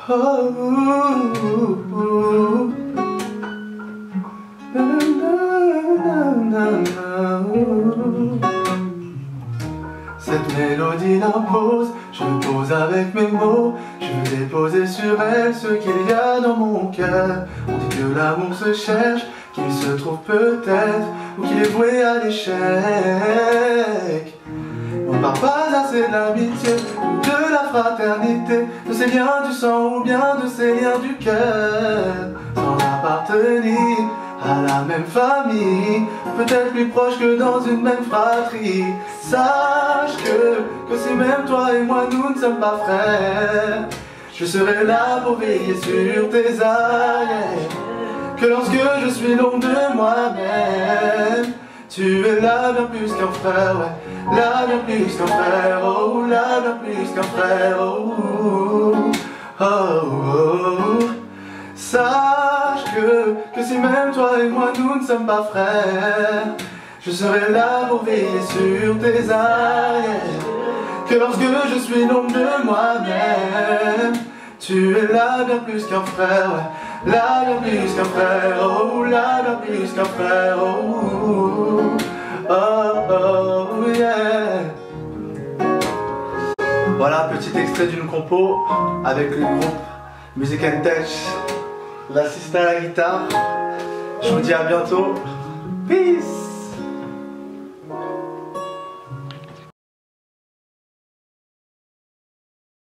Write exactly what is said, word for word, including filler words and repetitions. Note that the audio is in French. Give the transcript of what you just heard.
Oh, oh, oh. Na, na, na, na, na. Cette mélodie l'impose, je pose avec mes mots. Je veux déposer sur elle ce qu'il y a dans mon cœur. On dit que l'amour se cherche, qu'il se trouve peut-être, ou qu'il est voué à l'échec. On ne parle pas assez de l'amitié, ou de la fraternité, de ces liens du sang ou bien de ces liens du cœur. Sans appartenir à la même famille, peut-être plus proche que dans une même fratrie. Sache que, que si même toi et moi nous ne sommes pas frères, je serai là pour veiller sur tes arrières. Que lorsque je suis l'ombre de moi-même, tu es là bien plus qu'un frère, ouais. Là bien plus qu'un frère, oh, là bien plus qu'un frère, oh, oh, oh, oh. Sache que, que si même toi et moi nous ne sommes pas frères, je serai là pour veiller sur tes arrières. Que lorsque je suis l'ombre de moi-même, tu es là bien plus qu'un frère, ouais. Là bien plus qu'un frère, oh, là bien plus qu'un frère, oh, oh, oh, yeah. Voilà, petit extrait d'une compo avec le groupe Music and Touch, l'assistant à la guitare. Je vous dis à bientôt. Peace.